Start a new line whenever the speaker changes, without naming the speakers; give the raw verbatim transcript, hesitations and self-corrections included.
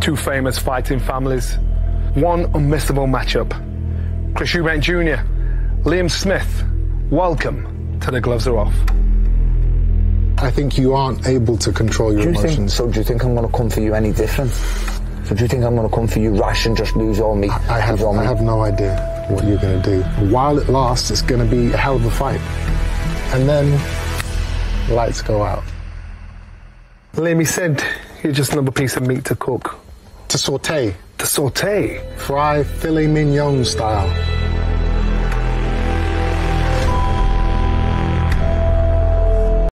Two famous fighting families. One unmissable matchup. Chris Eubank Junior, Liam Smith, welcome to The Gloves Are Off.
I think you aren't able to control your
do you
emotions.
Think, so do you think I'm going to come for you any different? So do you think I'm going to come for you rash and just lose all me?
I have,
all
I
me?
have no idea what you're going to do. While it lasts, it's going to be a hell of a fight. And then, lights go out.
Liam, he said you're just another piece of meat to cook.
To saute.
To saute?
Fry filet mignon style.